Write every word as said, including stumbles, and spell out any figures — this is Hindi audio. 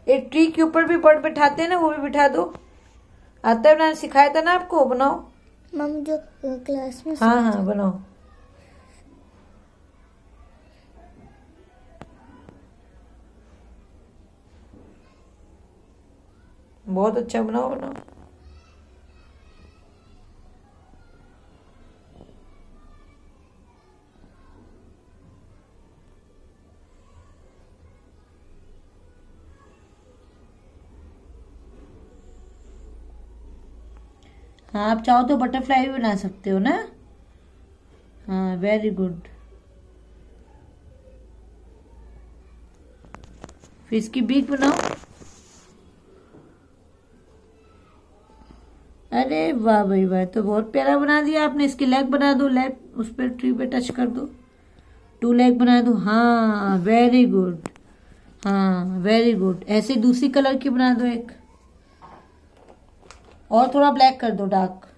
एक ट्री के ऊपर भी बर्ड बिठाते हैं ना, वो भी बिठा दो। आता है बनाना? सिखाया था ना आपको, बनाओ। मम जो क्लास में। हाँ हाँ बनाओ। बहुत अच्छा बनाओ बनाओ। हाँ, आप चाहो तो बटरफ्लाई भी बना सकते हो ना। हाँ, वेरी गुड। फिर इसकी बीक बनाओ। अरे वाह भाई वाह, तो बहुत प्यारा बना दिया आपने। इसकी लेग बना दो, लेग उस पर ट्री पे टच कर दो, टू लेग बना दो। हाँ वेरी गुड, हाँ वेरी गुड। ऐसे दूसरी कलर की बना दो एक, और थोड़ा ब्लैक कर दो, डार्क।